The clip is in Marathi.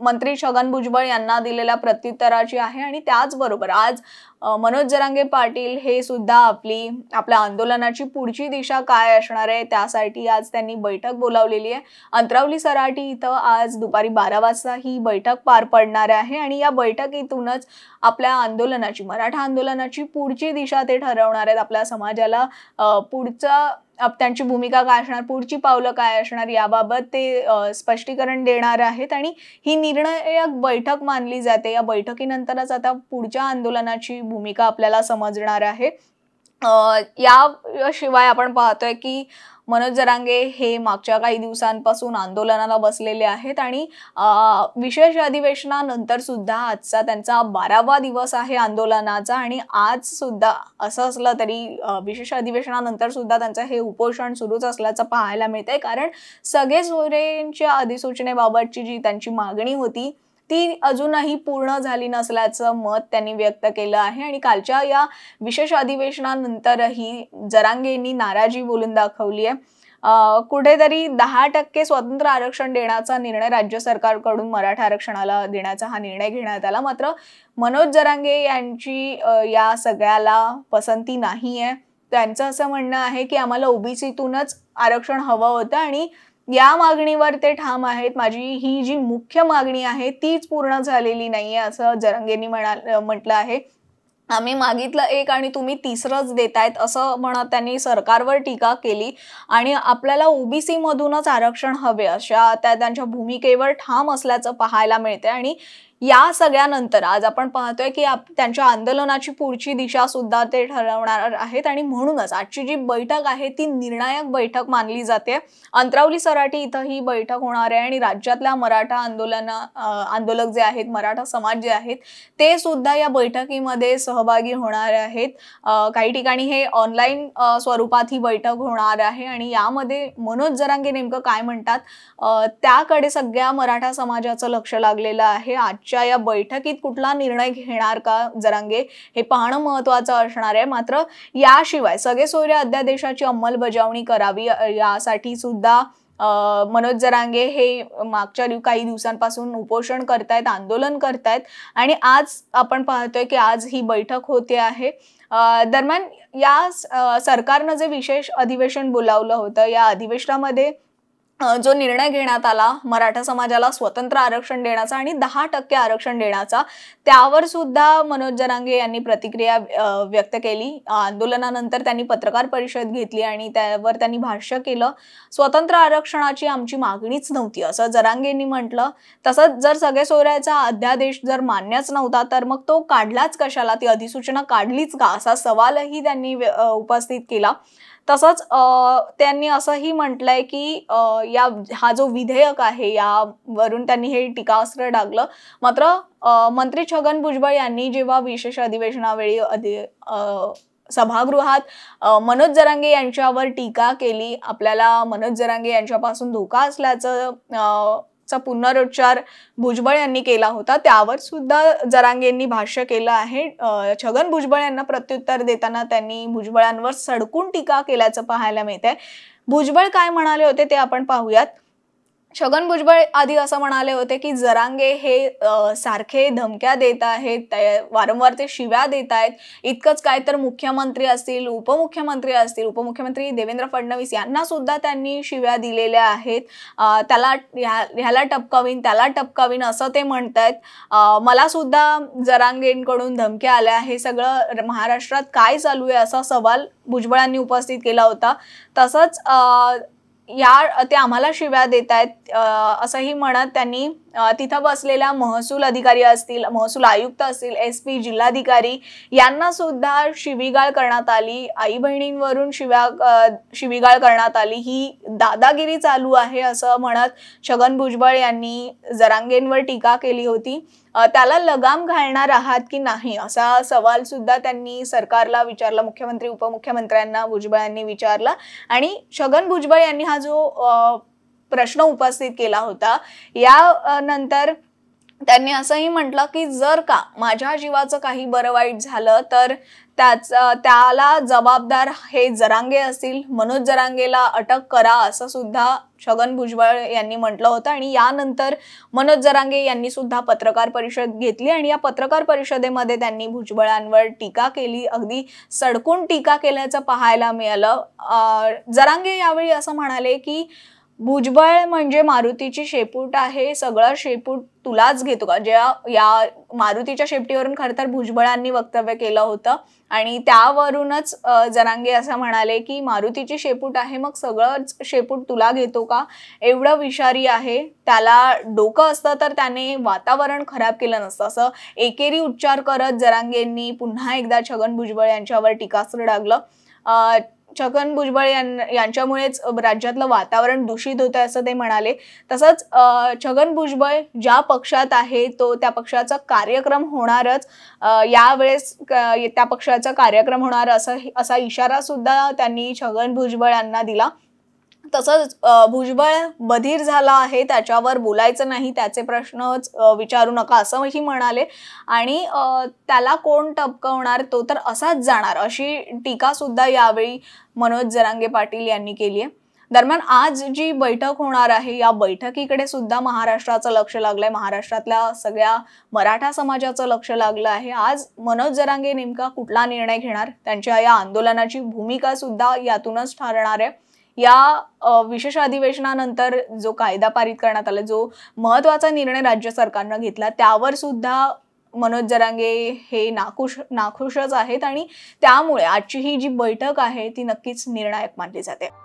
मंत्री छगन भुजबळ यांना दिलेल्या प्रत्युत्तराची आहे आणि त्याचबरोबर आज मनोज जरांगे पाटील हे सुद्धा आपल्या आंदोलनाची पुढची दिशा काय असणार आहे त्यासाठी आज त्यांनी बैठक बोलावलेली आहे। अंतरावली सराटी इथं आज दुपारी 12 वाजता ही बैठक पार पडणार आहे आणि या बैठकीतूनच आपल्या आंदोलनाची मराठा आंदोलनाची पुढची दिशा ते ठरवणार आहेत। आपल्या समाजाला पुढचा त्यांची भूमिका काय असणार, पुढची पावलं काय असणार याबाबत ते स्पष्टीकरण देणार आहेत आणि ही निर्णायक बैठक मानली जाते। या बैठकीनंतरच आता पुढच्या आंदोलनाची भूमिका आपल्याला समजणार आहे। याशिवाय आपण पाहतोय की मनोज जरांगे हे मागच्या काही दिवसांपासून आंदोलनाला बसलेले आहेत आणि विशेष अधिवेशनानंतर सुद्धा आजचा त्यांचा 12वा दिवस आहे आंदोलनाचा आणि आज सुद्धा असं असलं तरी विशेष अधिवेशनानंतर सुद्धा त्यांचं हे उपोषण सुरूच असल्याचं पाहायला मिळतंय। कारण सगळे सोयरेंच्या अधिसूचनेबाबतची जी त्यांची मागणी होती ती अजूनही पूर्ण झाली नसल्याचं मत त्यांनी व्यक्त केलं आहे आणि कालच्या या विशेष अधिवेशनानंतरही जरांगेंनी नाराजी बोलून दाखवली आहे। कुठेतरी 10% स्वतंत्र आरक्षण देण्याचा निर्णय राज्य सरकारकडून मराठा आरक्षणाला देण्याचा हा निर्णय घेण्यात आला, मात्र मनोज जरांगे यांची या सगळ्याला पसंती नाहीये। त्यांचं असं म्हणणं आहे की आम्हाला ओबीसीतूनच आरक्षण हवं होतं आणि या मागणीवर ते ठाम आहेत। माझी ही जी मुख्य मागणी आहे तीच पूर्ण झालेली नाहीये असं जरांगेंनी म्हटलं आहे। आम्ही मागितलं एक आणि तुम्ही तिसरंच देतायत असं म्हणत त्यांनी सरकारवर टीका केली आणि आपल्याला ओबीसी मधूनच आरक्षण हवे अशा त्यांच्या भूमिकेवर ठाम असल्याचं पाहायला मिळते। आणि या सगळ्यानंतर आज आपण पाहतोय की त्यांच्या आंदोलनाची पुढची दिशा सुद्धा ते ठरवणार आहेत आणि म्हणूनच आजची जी बैठक आहे ती निर्णायक बैठक मानली जाते। अंतरावली सराटी इथं ही बैठक होणार आहे आणि राज्यातल्या मराठा आंदोलक जे आहेत, मराठा समाज जे आहेत ते सुद्धा या बैठकीमध्ये सहभागी होणार आहेत। काही ठिकाणी हे ऑनलाईन स्वरूपात ही बैठक होणार आहे आणि यामध्ये मनोज जरांगे नेमकं काय म्हणतात त्याकडे सगळ्या मराठा समाजाचं लक्ष लागलेलं आहे। आजच्या या बैठकीत कुठला निर्णय घेणार का जरांगे हे पाहणं महत्त्वाचं असणार आहे। मात्र याशिवाय सगळे सोयरे अध्यादेशाची अंमलबजावणी करावी यासाठी सुद्धा मनोज जरांगे हे मागच्या काही दिवसांपासून उपोषण करतायत, आंदोलन करतायत आणि आज आपण पाहतोय की आज ही बैठक होते आहे। दरम्यान या सरकारनं जे विशेष अधिवेशन बोलावलं होतं या अधिवेशनामध्ये जो निर्णय घेण्यात आला मराठा समाजाला स्वतंत्र आरक्षण देण्याचा आणि 10% आरक्षण देण्याचा, त्यावर सुद्धा मनोज जरांगे यांनी प्रतिक्रिया व्यक्त केली। आंदोलनानंतर त्यांनी पत्रकार परिषद घेतली आणि त्यावर त्यांनी भाष्य केलं। स्वतंत्र आरक्षणाची आमची मागणीच नव्हती असं जरांगेंनी म्हटलं। तसंच जर सगळे सोयऱ्याचा अध्यादेश जर मान्यच नव्हता तर मग तो काढलाच कशाला, ती अधिसूचना काढलीच का असा सवालही त्यांनी उपस्थित केला। तसंच त्यांनी असंही म्हटलंय की हा जो विधेयक आहे यावरून त्यांनी हे टीकास्त्र डागलं। मात्र मंत्री छगन भुजबळ यांनी जेव्हा विशेष अधिवेशनावेळी सभागृहात मनोज जरांगे यांच्यावर टीका केली, आपल्याला मनोज जरांगे यांच्यापासून धोका असल्याचं पुनरुच्चार भुजबळ यांनी केला होता, त्यावर सुद्धा जरांगेंनी भाष्य केलं आहे। छगन भुजबळ यांना प्रत्युत्तर देताना त्यांनी भुजबळांवर सडकून टीका केल्याचं पाहायला मिळतंय। भुजबळ काय म्हणाले होते ते आपण पाहूयात। छगन भुजबळ आधी असं म्हणाले होते की जरांगे हे सारखे धमक्या देत आहेत, वारंवार ते शिव्या देत आहेत, इतकंच काय तर मुख्यमंत्री असतील, उपमुख्यमंत्री देवेंद्र फडणवीस यांना सुद्धा त्यांनी शिव्या दिलेल्या आहेत। त्याला ह्याला टपकावीन त्याला टपकावीन असं ते म्हणतायत। मला सुद्धा जरांगेंकडून धमक्या आल्या, हे सगळं महाराष्ट्रात काय चालू आहे असा सवाल भुजबळांनी उपस्थित केला होता। तसंच ते आम्हाला शिव्या देत आहेत असंही म्हणत त्यांनी तिथं बसलेल्या महसूल अधिकारी असतील, महसूल आयुक्त असतील, SP, जिल्हाधिकारी यांना सुद्धा शिवीगाळ करण्यात आली। आई बहिणींवरून शिवीगाळ करण्यात आली। ही दादागिरी चालू आहे असं म्हणत छगन भुजबळ यांनी जरांगेंवर टीका केली होती। त्याला लगाम घालणार आहात की नाही असा सवाल सुद्धा त्यांनी सरकारला विचारला, मुख्यमंत्री उपमुख्यमंत्र्यांना भुजबळांनी विचारला आणि छगन भुजबळ यांनी हा जो प्रश्न उपस्थित केला होता या नंतर त्यांनी असंही म्हटलं की जर का माझ्या जीवाचं काही बरं वाईट झालं तर त्याला जबाबदार हे जरांगे असतील, मनोज जरांगेला अटक करा असं सुद्धा छगन भुजबळ यांनी म्हटलं होतं। आणि यानंतर मनोज जरांगे यांनी सुद्धा पत्रकार परिषद घेतली आणि या पत्रकार परिषदेमध्ये त्यांनी भुजबळांवर टीका केली, अगदी सडकून टीका केल्याचं पाहायला मिळालं। जरांगे यावेळी असं म्हणाले की भुजबळ म्हणजे मारुतीची शेपूट आहे, सगळं शेपूट तुलाच घेतो का? ज्या या मारुतीच्या शेपटीवरून खरं तर भुजबळांनी वक्तव्य केलं होतं आणि त्यावरूनच जरांगे असं म्हणाले की मारुतीची शेपूट आहे, मग सगळंच शेपूट तुला घेतो का? एवढं विषारी आहे, त्याला डोकं असतं तर त्याने वातावरण खराब केलं नसतं, असं एकेरी उच्चार करत जरांगेंनी पुन्हा एकदा छगन भुजबळ यांच्यावर टीकास्त्र डागलं। छगन भुजबळ यांच्यामुळेच राज्यातलं वातावरण दूषित होतं असं ते म्हणाले। तसंच छगन भुजबळ ज्या पक्षात आहे तो त्या पक्षाचा कार्यक्रम होणारच, यावेळेस त्या पक्षाचा कार्यक्रम होणार असा इशारा सुद्धा त्यांनी छगन भुजबळ यांना दिला। तसंच भुजबळ बधीर झाला आहे, त्याच्यावर बोलायचं नाही, त्याचे प्रश्नच विचारू नका असंही म्हणाले आणि त्याला कोण टपकवणार तो तर असाच जाणार अशी टीका सुद्धा यावेळी मनोज जरांगे पाटील यांनी केली आहे। दरम्यान आज जी बैठक होणार आहे या बैठकीकडे सुद्धा महाराष्ट्राचं लक्ष लागलंय, महाराष्ट्रातल्या सगळ्या मराठा समाजाचं लक्ष लागलं आहे। आज मनोज जरांगे नेमका कुठला निर्णय घेणार, त्यांच्या या आंदोलनाची भूमिका सुद्धा यातूनच ठरणार आहे। या विशेष अधिवेशनानंतर जो कायदा पारित करण्यात आला, जो महत्त्वाचा निर्णय राज्य सरकारने घेतला, त्यावर सुद्धा मनोज जरांगे हे नाखुशच आहेत आणि त्यामुळे आजची ही जी बैठक आहे ती नक्कीच निर्णायक मानली जाते।